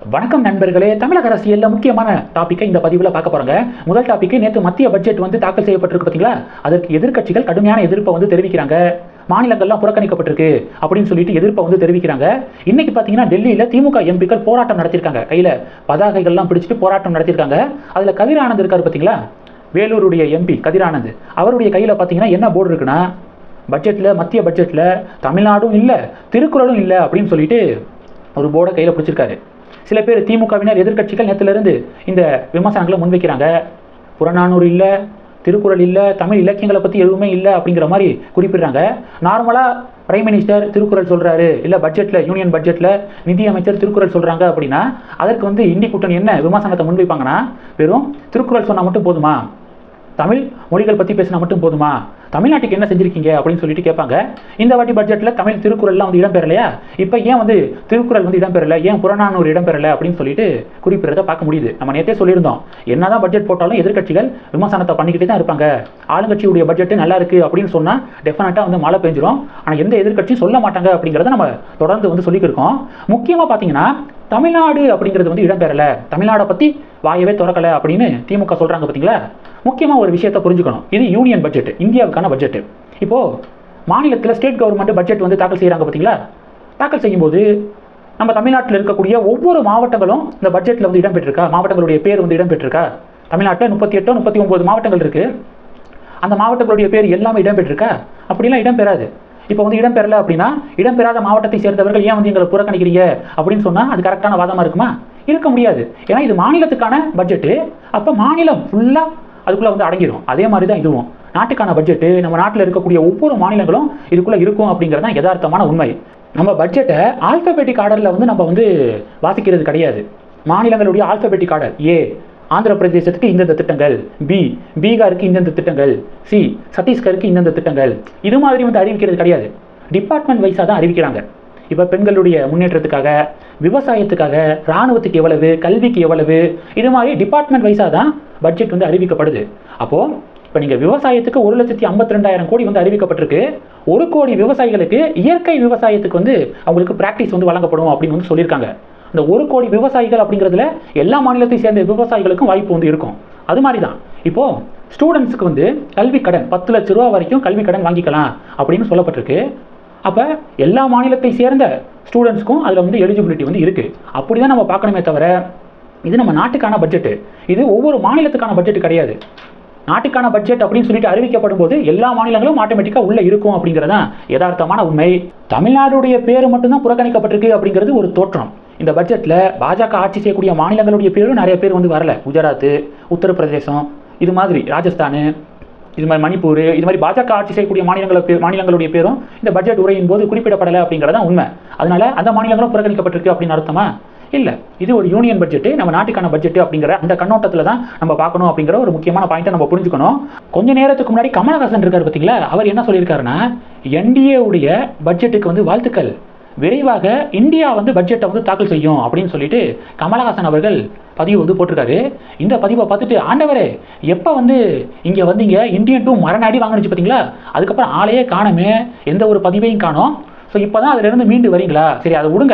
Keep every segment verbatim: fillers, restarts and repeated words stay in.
வணக்கம் நண்பர்களே. தமிழக அரசியலில் முக்கியமான டாப்பிக்கை இந்த பதிவில் பார்க்க போறாங்க. முதல் டாபிக், நேற்று மத்திய பட்ஜெட் வந்து தாக்கல் செய்யப்பட்டிருக்கு பார்த்தீங்களா, அதற்கு எதிர்க்கட்சிகள் கடுமையான எதிர்ப்பை வந்து தெரிவிக்கிறாங்க. மாநிலங்கள்லாம் புறக்கணிக்கப்பட்டிருக்கு அப்படின்னு சொல்லிட்டு எதிர்ப்பை வந்து தெரிவிக்கிறாங்க. இன்னைக்கு பார்த்தீங்கன்னா டெல்லியில் திமுக எம்பிக்கள் போராட்டம் நடத்திருக்காங்க. கையில் பதாகைகள்லாம் பிடிச்சிட்டு போராட்டம் நடத்திருக்காங்க. அதில் கதிர் ஆனந்த் இருக்காரு பார்த்தீங்களா, வேலூருடைய எம்பி கதிர் ஆனந்த், அவருடைய கையில் பார்த்தீங்கன்னா என்ன போர்டு இருக்குன்னா, பட்ஜெட்டில் மத்திய பட்ஜெட்டில் தமிழ்நாடும் இல்லை திருக்குறளும் இல்லை அப்படின்னு சொல்லிட்டு ஒரு போர்டை கையில் பிடிச்சிருக்காரு. சில பேர் திமுகவினர் எதிர்க்கட்சிகள் நேரத்திலிருந்து இந்த விமர்சனங்களை முன்வைக்கிறாங்க. புறநானூறு இல்லை, திருக்குறள் இல்லை, தமிழ் இலக்கியங்களை பற்றி எதுவுமே இல்லை அப்படிங்கிற மாதிரி குறிப்பிடுறாங்க. நார்மலாக பிரைம் மினிஸ்டர் திருக்குறள் சொல்கிறாரு, இல்லை பட்ஜெட்டில் யூனியன் பட்ஜெட்டில் நிதி அமைச்சர் திருக்குறள் சொல்கிறாங்க அப்படின்னா அதற்கு வந்து இந்தி கூட்டணி என்ன விமர்சனத்தை முன்வைப்பாங்கன்னா, வெறும் திருக்குறள் சொன்னால் மட்டும் போதுமா, தமிழ் மொழிகள் பற்றி பேசினா மட்டும் போதுமா, தமிழ்நாட்டுக்கு என்ன செஞ்சுருக்கீங்க அப்படின்னு சொல்லிட்டு கேட்பாங்க. இந்த வாட்டி பட்ஜெட்டில் தமிழ் திருக்குறள்லாம் வந்து இடம்பெறலையா, இப்போ ஏன் வந்து திருக்குறள் வந்து இடம்பெறலை, ஏன் புறநானூறு இடம்பெறலை அப்படின்னு சொல்லிட்டு குறிப்பிடுறத பார்க்க முடியுது. நம்ம நேற்றே சொல்லியிருந்தோம், என்னதான் பட்ஜெட் போட்டாலும் எதிர்க்கட்சிகள் விமர்சனத்தை பண்ணிக்கிட்டே தான் இருப்பாங்க. ஆளுங்கட்சியுடைய பட்ஜெட் நல்லா இருக்குது அப்படின்னு சொன்னால் டெஃபினட்டாக வந்து மழை பெஞ்சிரும். ஆனால் எந்த எதிர்க்கட்சியும் சொல்ல மாட்டாங்க அப்படிங்கிறத நம்ம தொடர்ந்து வந்து சொல்லிக்கிருக்கோம். முக்கியமாக பார்த்தீங்கன்னா தமிழ்நாடு அப்படிங்கிறது வந்து இடம்பெறலை, தமிழ்நாடை பற்றி வாயவே திறக்கலை அப்படின்னு திமுக சொல்கிறாங்க பார்த்தீங்களா. முக்கியமாக ஒரு விஷயத்தை புரிஞ்சுக்கணும், இது யூனியன் பட்ஜெட், இந்தியாவுக்கான பட்ஜெட். இப்போது மாநிலத்தில் ஸ்டேட் கவர்மெண்ட் பட்ஜெட் வந்து தாக்கல் செய்கிறாங்க பார்த்தீங்களா. தாக்கல் செய்யும்போது நம்ம தமிழ்நாட்டில் இருக்கக்கூடிய ஒவ்வொரு மாவட்டங்களும் இந்த பட்ஜெட்டில் வந்து இடம்பெற்றிருக்கா, மாவட்டங்களுடைய பேர் வந்து இடம்பெற்றிருக்கா. தமிழ்நாட்டில் முப்பத்தி எட்டோ முப்பத்தி ஒம்பது மாவட்டங்கள் இருக்குது. அந்த மாவட்டங்களுடைய பேர் எல்லாமே இடம்பெற்றிருக்கா, அப்படிலாம் இடம்பெறாது. இப்போ வந்து இடம்பெறலை அப்படின்னா, இடம்பெறாத மாவட்டத்தை சேர்ந்தவர்கள் ஏன் வந்து எங்களை புறக்கணிக்கிறீங்க அப்படின்னு சொன்னால் அது கரெக்டான வாதமாக இருக்குமா? இருக்க முடியாது. ஏன்னா இது மாநிலத்துக்கான பட்ஜெட்டு, அப்போ மாநிலம் ஃபுல்லாக அதுக்குள்ளே வந்து அடங்கிடும். அதே மாதிரி தான் இதுவும் நாட்டுக்கான பட்ஜெட்டு, நம்ம நாட்டில் இருக்கக்கூடிய ஒவ்வொரு மாநிலங்களும் இதுக்குள்ளே இருக்கும் அப்படிங்கிறது தான் யதார்த்தமான உண்மை. நம்ம பட்ஜெட்டை ஆல்பபெட்டிக் ஆர்டரில் வந்து நம்ம வந்து வாசிக்கிறது கிடையாது. மாநிலங்களுடைய ஆல்பபெட்டிக் ஆர்டர், ஏ ஆந்திர பிரதேசத்துக்கு இந்தந்த திட்டங்கள், பி பீகாருக்கு இந்தந்த திட்டங்கள், சி சத்தீஸ்கருக்கு இந்தந்த திட்டங்கள், இது மாதிரி வந்து அறிவிக்கிறது கிடையாது. டிபார்ட்மெண்ட் வைஸாக தான் அறிவிக்கிறாங்க. இப்போ பெண்களுடைய முன்னேற்றத்துக்காக, விவசாயத்துக்காக, இராணுவத்துக்கு எவ்வளவு, கல்விக்கு எவ்வளவு, இது மாதிரி டிபார்ட்மெண்ட் வைஸாக தான் பட்ஜெட் வந்து அறிவிக்கப்படுது. அப்போது இப்போ நீங்கள் விவசாயத்துக்கு ஒரு லட்சத்தி ஐம்பத்தி ரெண்டாயிரம் கோடி வந்து அறிவிக்கப்பட்டிருக்கு. ஒரு கோடி விவசாயிகளுக்கு இயற்கை விவசாயத்துக்கு வந்து அவங்களுக்கு ப்ராக்டிஸ் வந்து வழங்கப்படும் அப்படின்னு வந்து சொல்லியிருக்காங்க. இந்த ஒரு கோடி விவசாயிகள் அப்படிங்கிறதுல எல்லா மாநிலத்தை சேர்ந்த விவசாயிகளுக்கும் வாய்ப்பு வந்து இருக்கும். அது மாதிரி தான் இப்போது ஸ்டூடெண்ட்ஸுக்கு வந்து கல்வி கடன் பத்து லட்ச ரூபா வரைக்கும் கல்வி கடன் வாங்கிக்கலாம் அப்படின்னு சொல்லப்பட்டிருக்கு. அப்போ எல்லா மாநிலத்தை சேர்ந்த ஸ்டூடெண்ட்ஸ்க்கும் அதில் வந்து எலிஜிபிலிட்டி வந்து இருக்குது. அப்படி தான் நம்ம பார்க்கணுமே தவிர, இது நம்ம நாட்டுக்கான பட்ஜெட்டு, இது ஒவ்வொரு மாநிலத்துக்கான பட்ஜெட்டு கிடையாது. நாட்டுக்கான பட்ஜெட் அப்படின்னு சொல்லிட்டு அறிவிக்கப்படும் போது எல்லா மாநிலங்களும் ஆட்டோமேட்டிக்காக உள்ளே இருக்கும் அப்படிங்கிறது தான் யதார்த்தமான உண்மை. தமிழ்நாடுடைய பேர் மட்டும்தான் புறக்கணிக்கப்பட்டிருக்கு அப்படிங்கிறது ஒரு தோற்றம். இந்த பட்ஜெட்டில் பாஜக ஆட்சி செய்யக்கூடிய மாநிலங்களுடைய பேரும் நிறைய பேர் வந்து வரல. குஜராத், உத்தரப்பிரதேசம், இது மாதிரி ராஜஸ்தான், இது மாதிரி மணிப்பூர், இது மாதிரி பாஜக ஆட்சி செய்யக்கூடிய மாநிலங்கள பேர் மாநிலங்களுடைய பேரும் இந்த பட்ஜெட் உரையின் போது குறிப்பிடப்படலை அப்படிங்கிறதான் உண்மை. அதனால அந்த மாநிலங்களும் புறக்கணிக்கப்பட்டிருக்கு அப்படின்னு அர்த்தமா? இல்லை, இது ஒரு யூனியன் பட்ஜெட்டு, நம்ம நாட்டுக்கான பட்ஜெட்டு அப்படிங்கிற அந்த கண்ணோட்டத்தில் தான் நம்ம பார்க்கணும் அப்படிங்கிற ஒரு முக்கியமான பாயிண்ட்டை நம்ம புரிஞ்சுக்கணும். கொஞ்ச நேரத்துக்கு முன்னாடி கமலஹாசன் இருக்கார் பார்த்தீங்களா, அவர் என்ன சொல்லியிருக்காருன்னா, என்டிஏ உடைய பட்ஜெட்டுக்கு வந்து வாழ்த்துக்கள், விரைவாக இந்தியா வந்து பட்ஜெட்டை வந்து தாக்கல் செய்யும் அப்படின்னு சொல்லிட்டு கமலஹாசன் அவர்கள் பதிவு வந்து போட்டிருக்காரு. இந்த பதிவை பார்த்துட்டு, ஆண்டவரே எப்போ வந்து இங்கே வந்தீங்க, இந்தியன் டூ மரணாடி வாங்கினுச்சு பார்த்தீங்களா, அதுக்கப்புறம் ஆளையே காணுமே, எந்த ஒரு பதிவையும் காணோம், ஸோ இப்போ தான் அதிலிருந்து மீண்டு வரீங்களா, சரி அதை விடுங்க,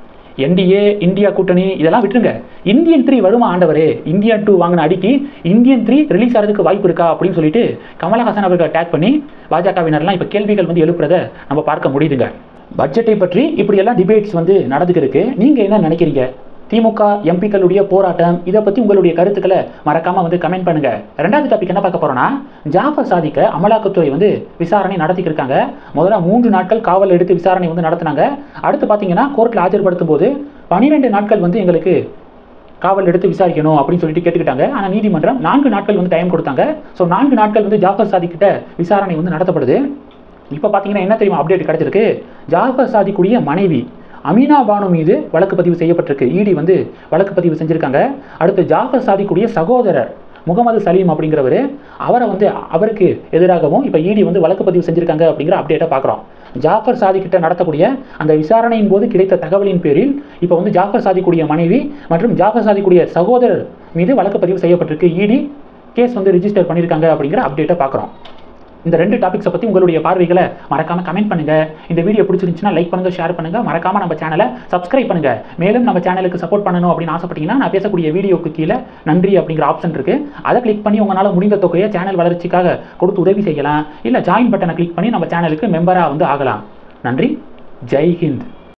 என்டிஏ இந்தியா கூட்டணி இதெல்லாம் விட்டுருங்க, இந்தியன் த்ரீ வருமா ஆண்டவரே, இந்தியன் டூ வாங்கின அடிக்கி இந்தியன் த்ரீ ரிலீஸ் ஆகிறதுக்கு வாய்ப்பு இருக்கா அப்படின்னு சொல்லிட்டு கமலஹாசன் அவர்கள் டேக் பண்ணி பாஜகவினர்லாம் இப்போ கேள்விகள் வந்து எழுப்புறதை நம்ம பார்க்க முடியுதுங்க. பட்ஜெட்டை பற்றி இப்படியெல்லாம் டிபேட்ஸ் வந்து நடந்துக்கிருக்கு. நீங்கள் என்ன நினைக்கிறீங்க? திமுக எம்பிக்களுடைய போராட்டம், இதை பற்றி உங்களுடைய கருத்துக்களை மறக்காமல் வந்து கமெண்ட் பண்ணுங்கள். ரெண்டாவது டாபிக் என்ன பார்க்க போகிறோன்னா, ஜாஃபர் சாதிக்க அமலாக்கத்துறை வந்து விசாரணை நடத்திக்கிட்டு இருக்காங்க. முதல்ல மூன்று நாட்கள் காவல் எடுத்து விசாரணை வந்து நடத்தினாங்க. அடுத்து பார்த்தீங்கன்னா கோர்ட்டில் ஆஜர்படுத்தும் போது பன்னிரெண்டு நாட்கள் வந்து எங்களுக்கு காவல் எடுத்து விசாரிக்கணும் அப்படின்னு சொல்லிட்டு கேட்டுக்கிட்டாங்க. ஆனால் நீதிமன்றம் நான்கு நாட்கள் வந்து டைம் கொடுத்தாங்க. ஸோ நான்கு நாட்கள் வந்து ஜாஃபர் சாதிக்கிட்ட விசாரணை வந்து நடத்தப்படுது. இப்போ பார்த்தீங்கன்னா என்ன தெரியுமா அப்டேட் கிடைச்சிருக்கு, ஜாஃபர் சாதிக்குடைய மனைவி அமீனா பானு மீது வழக்கு பதிவு செய்யப்பட்டிருக்கு. இடி வந்து வழக்கு பதிவு செஞ்சுருக்காங்க. அடுத்து ஜாஃபர் சாதிக்குடைய சகோதரர் முகமது சலீம் அப்படிங்கிறவர், அவரை வந்து அவருக்கு எதிராகவும் இப்போ இடி வந்து வழக்கு பதிவு செஞ்சுருக்காங்க அப்படிங்கிற அப்டேட்டை பார்க்குறோம். ஜாஃபர் சாதிக்கிட்ட நடத்தக்கூடிய அந்த விசாரணையின் போது கிடைத்த தகவலின் பேரில் இப்போ வந்து ஜாஃபர் சாதிக்குடைய மனைவி மற்றும் ஜாஃபர் சாதிக்குடைய சகோதரர் மீது வழக்கு பதிவு செய்யப்பட்டிருக்கு. இடி கேஸ் வந்து ரிஜிஸ்டர் பண்ணியிருக்காங்க அப்படிங்கிற அப்டேட்டை பார்க்குறோம். இந்த ரெண்டு டாபிக்ஸை பற்றி உங்களுடைய பார்வைகளை மறக்காம கமெண்ட் பண்ணுங்க. இந்த வீடியோ பிடிச்சிருந்துச்சுன்னா லைக் பண்ணுங்க, ஷேர் பண்ணுங்க, மறக்காம நம்ம சேனலை சப்ஸ்கிரைப் பண்ணுங்க. மேலும் நம்ம சேனலுக்கு சப்போர்ட் பண்ணணும் அப்படின்னு ஆசைப்பட்டீங்கன்னா நான் பேசக்கூடிய வீடியோக்கு கீழே நன்றி அப்படிங்கிற ஆப்ஷன் இருக்கு. அதை கிளிக் பண்ணி உங்களால் முடிந்த தொகையை சேனல் வளர்ச்சிக்காக கொடுத்து உதவி செய்யலாம். இல்லை ஜாயின் பட்டனை கிளிக் பண்ணி நம்ம சேனலுக்கு மெம்பராக வந்து ஆகலாம். நன்றி. ஜெய் ஹிந்த்.